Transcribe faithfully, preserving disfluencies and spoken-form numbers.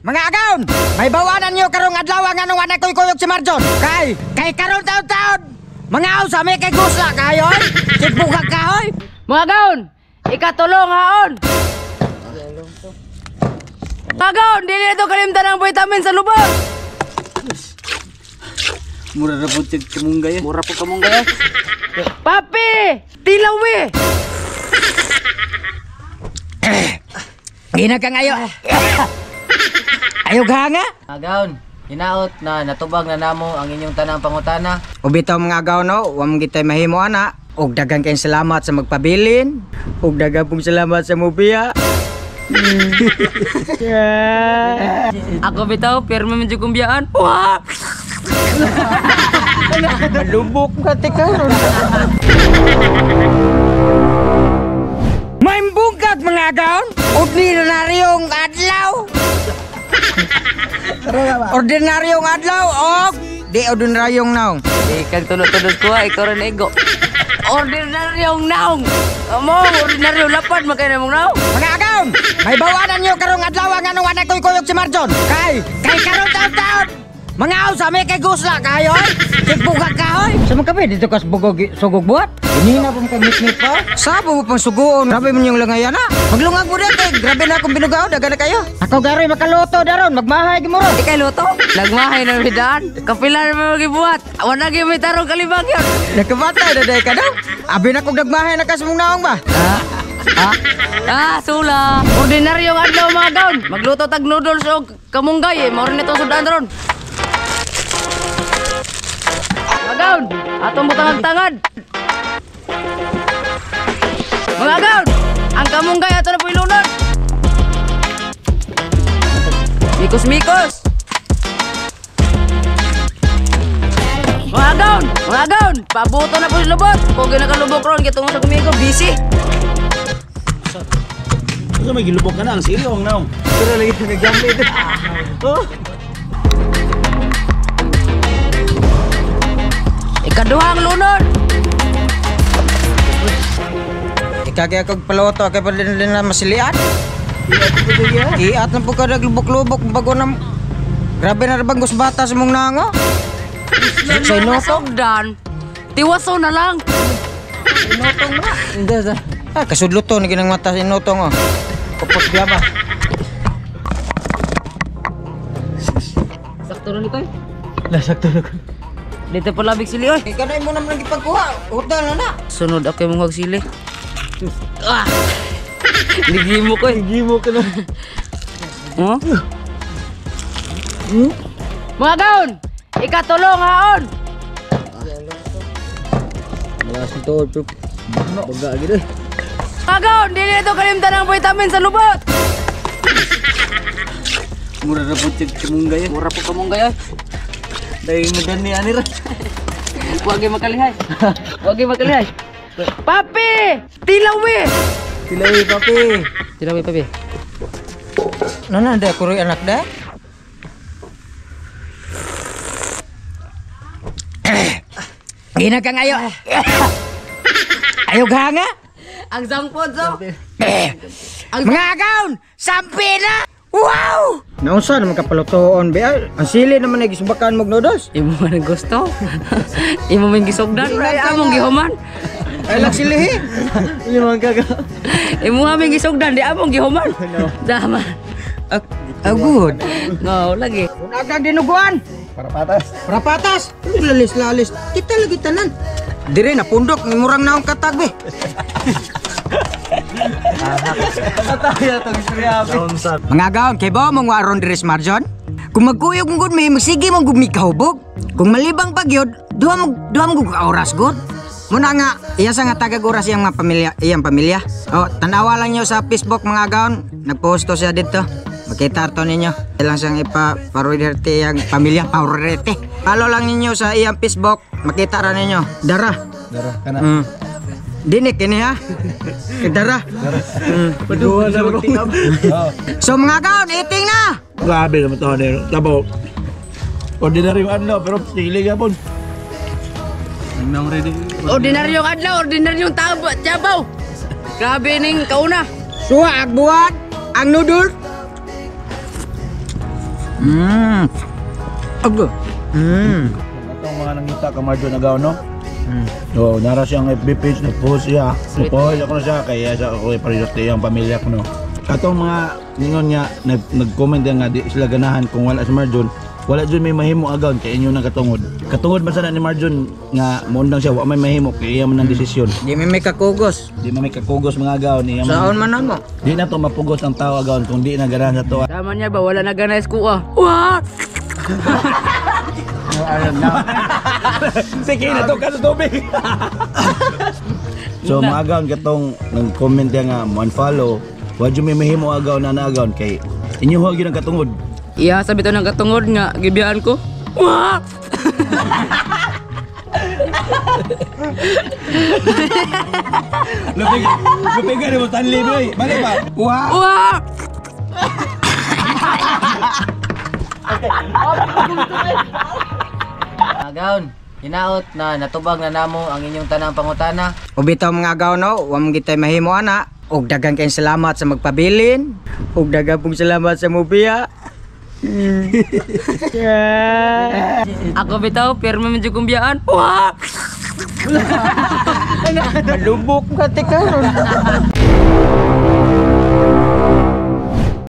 Mga agaon, may bawanan nyo karong adlaw nga nung anak ko'y kuyog si Marjon. Kay, kay karong taon-taon, mga ausa may kay gusla kayo, sipugag kahoy. Mga agaon, ikatulong haon. Mga agaon, dili na ito kalimtan ng vitamin sa lubot. Mura na po tiyag kamunggay. Mura po kamunggay. Papi, tilawi. Gina ka ngayo. Ayaw ka nga? Agaon, hinaot na natubag na namo ang inyong tanang pangutana. Ubitaw mga agaw no, wam gitay mahimo ana. Og dagang kayong salamat sa magpabilin. Og dagang pong salamat sa mubiya. Ako bitaw, pero medyo kumbiyaan. Wah! Malubok ka tika. May bungkag mga agaw. Ordinaryong adlaw. Ordinaryong adlaw og di ordinaryong naong. Di kang tulog-tulog ko, ikaw rin ego. Ordinaryong naong. Amo, ordinaryong lapad, magkaya mong naong. Mga agaw, may bawanan nyo karong adlaw nga nung anak ko'y kuyog si Marjon. Kay, kay karong taon-taon, mga ausa may kay gusla kayo, sipugag kahoy. Sa mga kape, dito kas bugog sugog buhat. Hindi na pong kamit-mit pa. Sabo mo pang sugoon. Grabe mo yung langayan na. Maglungag mo rin kay grabe na akong binugaw. Daga na kayo. Ako garoy makaluto daron. Magmahay mo ron. Di kay luto? Nagmahay na midaan. Kapila na may magibuhat. Awan na may tarong kalibang yun. Nagkabatay na dahi ka daw. Abi na kong nagmahay na kas mong naong ba? Ha? Ha? Ah, sula. Ordinaryong adlaw mga gaon. Magluto tag noodles o kamunggay eh. Maurin ito sudan ron. Mga gaon, atong butang-tangad. Mga agaw, ang kamunggay ato na po ilunod. Mikos-mikos. Mga agaw, mga agaw, pabuto na po yung lubot. Kung ginakalubok ron, kitong sa kumigo, busy. Ito may gilubok ka na, ang sili ang naong. Pero lagi ito nag-gamit. Oh. Ikaduhang lunod. Ikagay akong paluto. Kaya pa din na masilian. Iat na po ka naglubok-lubok. Bago na... Grabe na rabang gusbata sa mong nango. Sa inotong dan, tiwaso na lang. Inotong na. Hindi sa... Ah, kasudlo to. Naginang mata sa inotong oh. Kapos biya ba? Sakto na nito eh. Lasakto na ko. Dito pa labig sili oy. Ikaw na mo naman nagipagkuha. Hotel na na. Sunod ako yung mga sili. Ah! Ligimo ko eh. Gimo ka na. Huh? Hmm? Mga gaon! Ikatulong haon! Malas ito, pero baga gitu. Mga gaon! Dili na ito kalimtan ng vitamin sa lubot! Mura na po tiyag kamunggay. Mura po kamunggay ay. Dahil magani anir. Huwag yung makalihay. Huwag yung makalihay. Papi! Tilawi! Tilawi papi. Tilawi papi. Nana ada kuri anak dah. Gina ka ngayo. Ayaw ka nga. Ang zangpod so. Mga agaon, sampi na. Wow! Nausa naman kapalutoon be. Ang sili naman ay gisubakan mog noodles. Imo man ang gusto. Imo man gisugdan. Ay among gihuman. Ay lang sili. Limang kaga. Imo aming gisugdan di among gihuman. Dama. Ah, good. No, lagi. Agad dinuguan. Para patas. Para patas. Lalis-lalis. Kita lagi tanan. Dire na pundok ni murang naong katag be. Ataya tong istorya abi. Mga gaon, kay ba mong waron diri sa Marjon? Kung magkuyog mong gud may magsige mong gud mikahubog. Kung malibang pagyod, duha mong duha mong gud oras gud. Muna nga, iya sa nga tagag oras iyang mga pamilya, iyang pamilya. O, tanawa lang niyo sa Facebook mga gaon. Nagposto siya dito. Makita to ninyo. Ilang siyang ipa-parorete iyang pamilya, parorete. Follow lang ninyo sa iyang Facebook. Makita ra ninyo. Dara. Dara kana. Mm. Dinik ini ha. Dara. Mm. Padua na magtingab. So mga gaon, eating na. Grabe naman to ni. Labo. Ordinary ano pero sili gapon. Nang ready. Ordinaryong adlaw, ordinaryong tabo, tiyabaw. Grabe ning kauna. Suha agbuhat ang noodle. Hmm. Ago. Hmm. Itong mga nangita ka Marjon agaw no. Hmm. So, nara siyang F B page, nag-post siya. Nag-post ako na siya, kaya siya ako ipariote ang pamilya ko, no. Atong mga ningon niya, nag- nag-comment yan nga, di sila ganahan kung wala si Marjon. Wala dyan may mahimo agaw, kaya inyo nang katungod. Katungod man sana ni Marjon nga, muundang siya, wala may mahimo, kaya iya man ang desisyon. Di may may kakugos. Di man may kakugos mga agaw, niya Saon man namo. Di na to mapugos ang tao agaw, kung di na ganahan sa to. Tama niya ba? Wala na ganay kuha. Wah! Sige na to, kaso tubig! So mga agaw, katong nag-comment yan nga, mo unfollow, wala dyan may mahimo agaw na naagaw, kay inyo huwag yun ang katungod. Iya, sabi to ng katungod nga, gibiyaan ko. Wah! Lupig, lupig ka rin mo, Stanley, boy! Balik ba? Wow! Wah! Agaon, hinaot na natubag na namo ang inyong tanang pangutana. O bitaw mga agaw no, wa mo gitay mahimo ana. Og daghang kayong salamat sa magpabilin. Og daghang pong salamat sa mubiya. Ako bitaw, pirma medyo kumbiyaan. Wah! Malubok ka te karon.